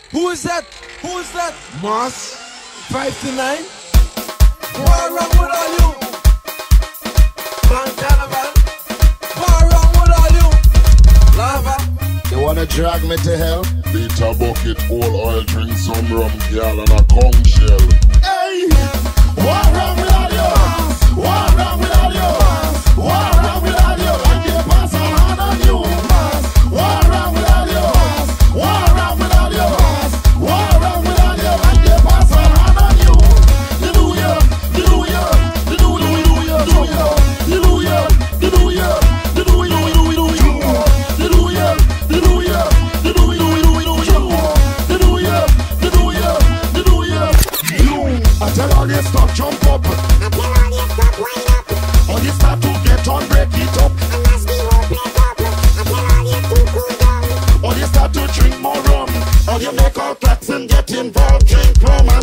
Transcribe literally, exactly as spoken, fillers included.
Who is that? Who is that? Moss. five to nine. What wrong with all you? Bang Carnival. What wrong with all you? Lava. You wanna drag me to hell? Beat a bucket, all oil, drink some rum, girl, and a conch shell. Hey! What wrong with all you? What wrong with all you? What wrong with all you? I can pass a hand on you. What wrong with all you? What wrong with all you? What wrong with all you? I can pass a hand on you. You do ya, you do ya, you do ya, you do ya, you do ya, you do ya, you do ya, you do ya, you do ya, you do ya, you do ya, you do ya, you do ya, you do ya, you do ya, you do ya. You, I tell all you stop, jump up. I tell all you stop, wind up. All you start to get on, break it up. And as the whole play up, I tell all you to cool down. All you start to drink more rum. All you make all cracks and get involved, drink rum and